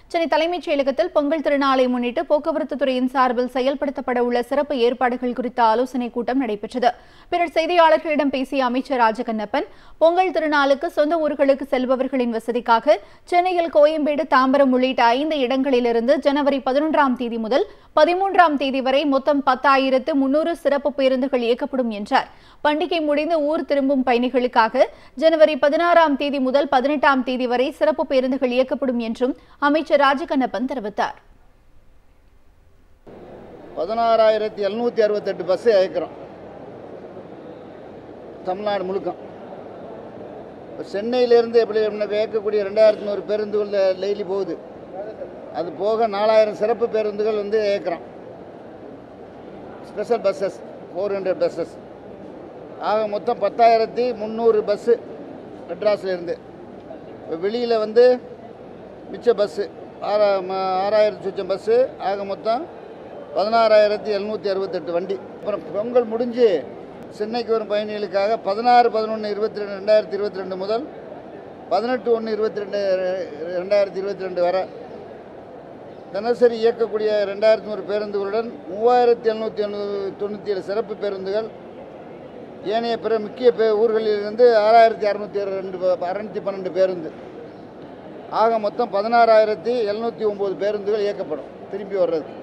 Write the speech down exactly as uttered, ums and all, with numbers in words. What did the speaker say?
சென்னை தலைமைச் செயலகத்தில் பொங்கல் திருநாளை முன்னிட்டு போக்குவரத்து துறையின் சார்பில் செயல்படுத்தப்பட உள்ள சிறப்பு ஏற்பாடுகள் குறித்த ஆலோசனைக் கூட்டம் நடைபெற்றது. பின்னர் செய்தியாளர்களிடம் பேசிய அமைச்சர் ராஜகண்ணப்பன், பொங்கல் திருநாளுக்கு சொந்த ஊர்களுக்கு செல்பவர்களின் வசதிக்காக சென்னையில் கோயம்பேடு, தாம்பரம் உள்ளிட்ட ஐந்து இடங்களிலிருந்து ஜனவரி பதினொன்றாம் தேதி முதல் பதிமூன்றாம் தேதி வரை மொத்தம் பத்தாயிரத்து முன்னூறு சிறப்பு பேருந்துகள் இயக்கப்படும் என்றார். பண்டிகை முடிந்து ஊர் திரும்பும் பயணிகளுக்காக ஜனவரி பதினாறாம் தேதி முதல் பதினெட்டாம் தேதி வரை சிறப்பு பேருந்துகள் இயக்கப்படும் என்றும் அமைச்சர் ராஜகண்ணப்பன் தெரிவித்தார். பதினாறாயிரத்தி எழுநூத்தி அறுபத்தி எட்டு பஸ் இயக்கிறோம் தமிழ்நாடு முழுக்க. சென்னையிலிருந்து எப்படி இயக்கக்கூடிய ரெண்டாயிரத்தி நூறு பேருந்துகள் டெய்லி போகுது. அது போக நாலாயிரம் சிறப்பு பேருந்துகள் வந்து இயக்கிறோம். Special buses four hundred buses ஆக மொத்தம் பத்தாயிரத்தி முந்நூறு பஸ்ஸு மெட்ராஸில் இருந்து. வெளியில் வந்து மிச்ச பஸ்ஸு ஆறா ஆறாயிரத்தி சுச்சம் பஸ்ஸு ஆக மொத்தம் பதினாறாயிரத்தி எழுநூற்றி அறுபத்தெட்டு வண்டி. அப்புறம் பொங்கல் முடிஞ்சு சென்னைக்கு வரும் பயணிகளுக்காக பதினாறு பதினொன்று இருபத்தி ரெண்டு ரெண்டாயிரத்தி இருபத்தி ரெண்டு முதல் பதினெட்டு ஒன்று இருபத்தி ரெண்டு ரெண்டாயிரத்தி இருபத்தி ரெண்டு வரை தினசரி இயக்கக்கூடிய ரெண்டாயிரத்தி நூறு பேருந்துகளுடன் மூவாயிரத்தி எழுநூற்றி தொண்ணூற்றி ஏழு சிறப்பு பேருந்துகள், ஏனைய பிற முக்கிய பே ஊர்களிலிருந்து ஆறாயிரத்தி அறுநூற்றி ரெண்டு அறுநூற்றி பன்னெண்டு பேருந்து ஆக மொத்தம் பதினாறாயிரத்தி எழுநூற்றி ஒம்பது பேருந்துகள் இயக்கப்படும் திரும்பி வர்றது.